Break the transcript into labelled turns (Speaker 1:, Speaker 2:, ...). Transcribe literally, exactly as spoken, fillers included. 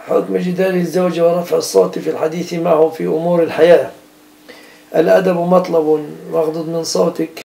Speaker 1: حكم جدال الزوج ورفع الصوت في الحديث معه في أمور الحياة. الأدب مطلب واغضض من صوتك